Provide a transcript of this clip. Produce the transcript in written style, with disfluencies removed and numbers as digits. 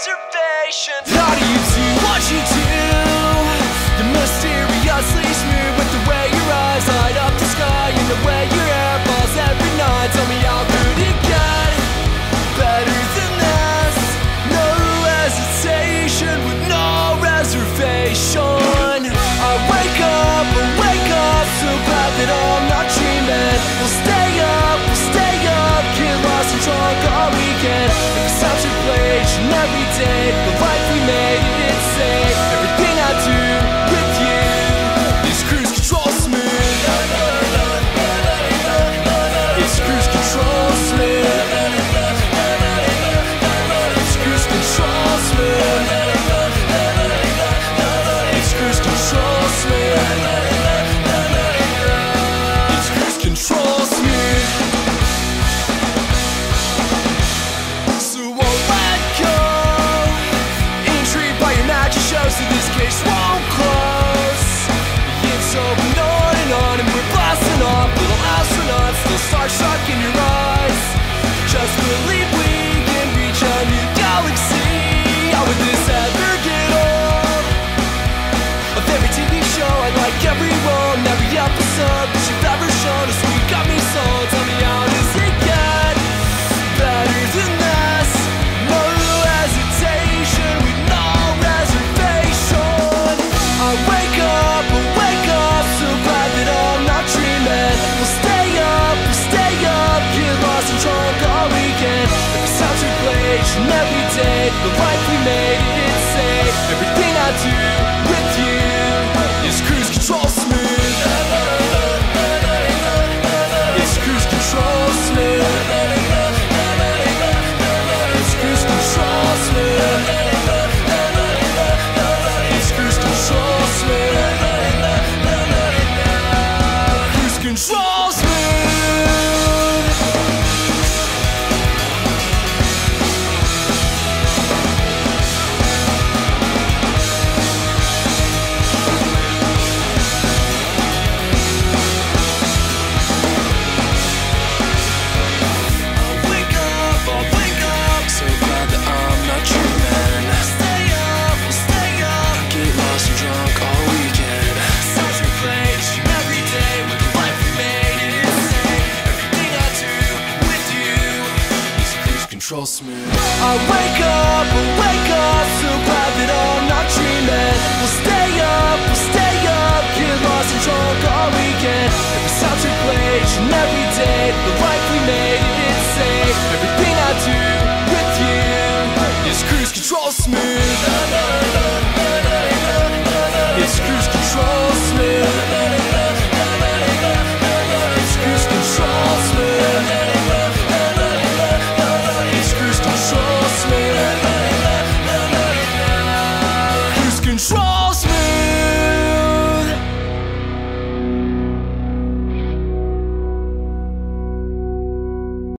reservations. How do you do what you do? You're mysteriously smooth with the way your eyes light up the sky and the way your hair falls every night. Tell me how could it get better than this? No hesitation with no reservation. I wake up, so glad that I'm not dreaming. We'll stay up, get lost and drunk all weekend. Every sound took place and every day, the life we made, it's safe. Everything I do with you is cruise control smooth. It's cruise control smooth. It's cruise control smooth. It's cruise control smooth. It's cruise control smooth. So won't let go. Intrigued by your magic shows, so this case won't close. It's open on and we're blasting off. Little astronauts, still starstruck in your eyes. Just believe we can reach a new galaxy. How would this ever get old? Of every TV show, I like every role and every episode that you've ever shown us. We got me sold. Tell me how does it get better than this? No hesitation with no reservation. I wake up, so glad that I'm not dreaming. We'll stay up, get lost and drunk all weekend. Every sound took place and every day, the life we made, it's safe. Everything I do with you is cruise control smooth. It's cruise control smooth. It's cruise control smooth. It's cruise control smooth. Cruise control smooth. I'll wake up, so glad that I'm not dreaming. We'll stay up, get lost and drunk all weekend. Sounds replaced every day with the life we made, it's safe. Everything I do with you is cruise control smooth. I wake up, so glad that I'm not dreaming. We'll stay up,